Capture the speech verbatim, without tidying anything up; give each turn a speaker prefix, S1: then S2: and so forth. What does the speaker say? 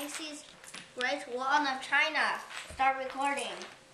S1: This is Great Wall of China. Start recording.